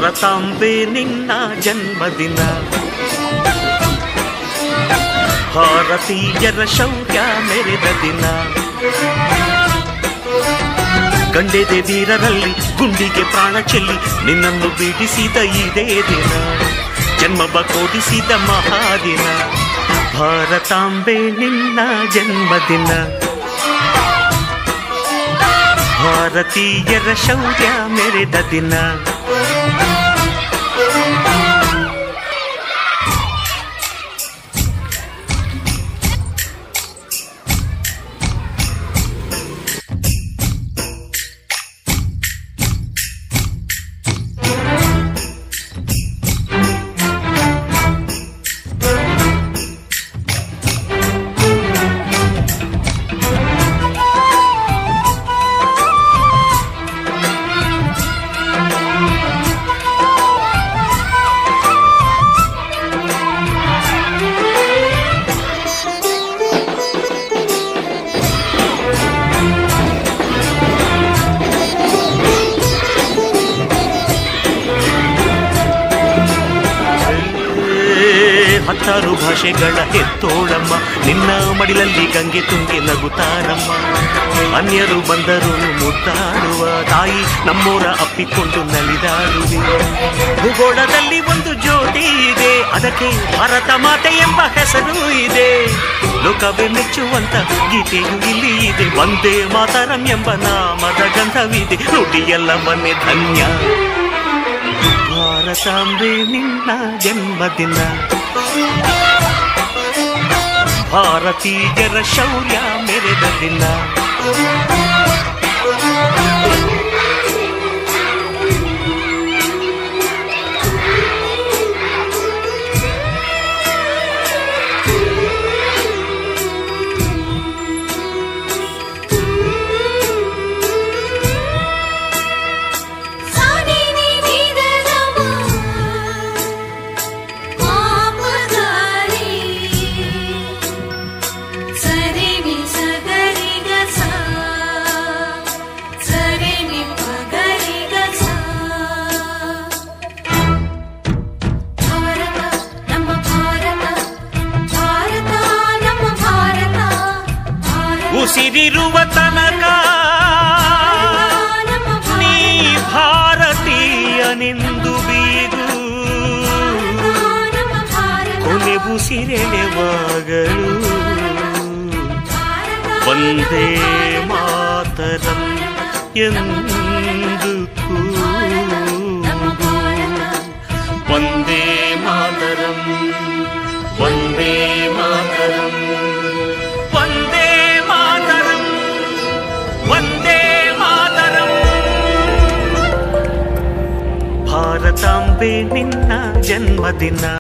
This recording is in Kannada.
ಭಾರತಾಂಬೆ ನಿನ್ನ ಜನ್ಮದಿನ, ಭಾರತೀಯರ ಶೌರ್ಯ ಮೆರೆದ ದಿನ, ಗಂಡೆದೆ ವೀರರಲ್ಲಿ ಗುಂಡಿಗೆ ಪ್ರಾಣ ಚೆಲ್ಲಿ ನಿನ್ನನ್ನು ಬಿಡಿಸಿದ ಇದೇ ದಿನ, ಜನ್ಮವ ಕೊಡಿಸಿದ ಮಹಾದಿನ. ಭಾರತಾಂಬೆ ನಿನ್ನ ಜನ್ಮದಿನ, ಭಾರತೀಯರ ಶೌರ್ಯ ಮೆರೆದ ದಿನ. ಹತ್ತಾರು ಭಾಷೆಗಳ ಹೆತ್ತೋಳಮ್ಮ, ನಿನ್ನ ಮಡಿಲಲ್ಲಿ ಗಂಗೆ ತುಂಗಿ ನಗುತ್ತಾರಮ್ಮ. ಅನ್ಯರು ಬಂದರು ಮುದ್ದಾಡುವ ತಾಯಿ, ನಮ್ಮೋರ ಅಪ್ಪಿಕೊಂಡು ನಲಿದಾಡುವೆ. ಭೂಗೋಳದಲ್ಲಿ ಒಂದು ಜ್ಯೋತಿ ಇದೆ, ಅದಕ್ಕೆ ಭಾರತ ಮಾತೆ ಎಂಬ ಹೆಸರು ಇದೆ. ಲೋಕವೇ ಮೆಚ್ಚುವಂತ ಗೀತೆಯು ಇಲ್ಲಿ ಇದೆ, ವಂದೇ ಮಾತರಂ ಎಂಬ ನಾಮದ ಗಂಧವಿದೆ. ನುಡಿಯೆಲ್ಲ ಮನೆ ಧನ್ಯ. ಭಾರತಾಂಬೆ ನಿನ್ನ ಜನ್ಮದಿನ, ಭಾರತೀಯರ ಶೌರ್ಯ ಮೆರೆದ ದಿನ. ಉಸಿರಿರುವ ತನಕ ನೀ ಭಾರತೀಯನೆಂದು ಬೀಗು, ಕೊನೆ ಉಸಿರೆಳೆವಾಗಲು ವಂದೇ ಮಾತರಂ ಎಂದು ಕೂಗು. ವಂದೇ ಮಾತರಂ, ವಂದೇ ಮಾತರಂ, ವಂದೇ ಮಾತರಂ, ವಂದೇ ಮಾತರಂ. ಭಾರತಾಂಬೆ ನಿನ್ನ ಜನ್ಮದಿನ.